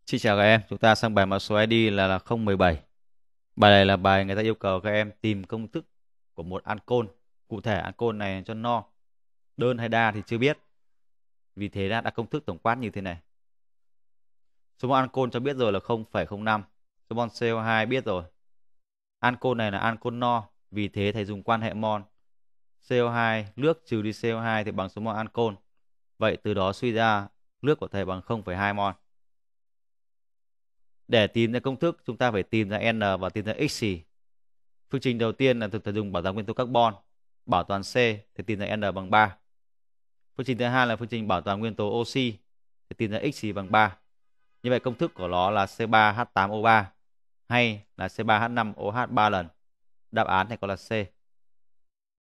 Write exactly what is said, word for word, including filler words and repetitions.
Xin chào các em, chúng ta sang bài mã số i đê là, là không một bảy. Bài này là bài người ta yêu cầu các em tìm công thức của một ancol. Cụ thể ancol này cho no, đơn hay đa thì chưa biết. Vì thế đã đặt công thức tổng quát như thế này. Số mol ancol cho biết rồi là không phẩy không năm. Số mol xê o hai biết rồi. Ancol này là ancol no, vì thế thầy dùng quan hệ mol. xê o hai nước trừ đi xê o hai thì bằng số mol ancol. Vậy từ đó suy ra nước của thầy bằng không phẩy hai mol. Để tìm ra công thức, chúng ta phải tìm ra N và tìm ra X. Phương trình đầu tiên là thực thầy dùng bảo toàn nguyên tố carbon. Bảo toàn C thì tìm ra N bằng ba. Phương trình thứ hai là phương trình bảo toàn nguyên tố oxy thì tìm ra X bằng ba. Như vậy công thức của nó là C ba H tám O ba hay là C ba H năm OH ba lần. Đáp án này có là C.